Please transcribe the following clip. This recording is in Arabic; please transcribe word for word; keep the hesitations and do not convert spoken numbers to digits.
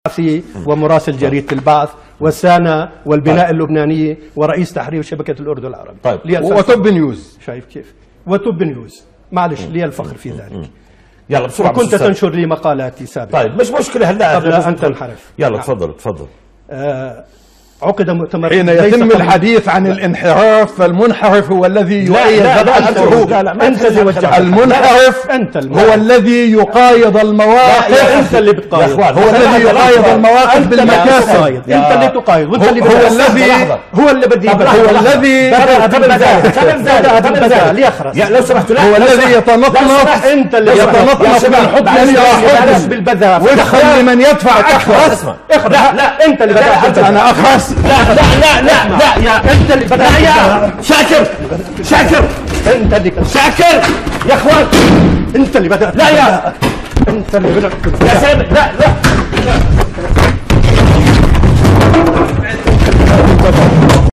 ومراسل جريدة البعث والسانا والبناء اللبنانية ورئيس تحرير شبكة الأردن العربي. طيب وتوب نيوز. شايف كيف؟ وتوب نيوز. معلش لي الفخر في ذلك. يلا بسرعة. وكنت تنشر لي مقالاتي سابقا. طيب مش مشكلة هلا قبل أن تنحرف. يلا تفضل تفضل. آه عقد مؤتمر حين يتم الحديث عن الانحراف فالمنحرف هو الذي يؤيد الحروب. انت اللي وجهت. المنحرف انت هو الذي يقايض المواقف. انت اللي بتقايض. هو الذي يقايض المواقف بالمكاسب. انت اللي تقايض وانت اللي هو الذي هو اللي بدي هو الذي لو سمحتوا هو الذي يتنطط انت اللي يتنطط من حكم الى حكم بالبذاء وفقا لمن يدفع تحرص. لا لا انت اللي بدأت. انا اخرس. لا لا لا لا لا يا انت اللي بدأت. لا يا شاكر شاكر انت اللي شاكر يا اخوان انت اللي بدأت. لا يا انت اللي بدأت. يا سامي لا لا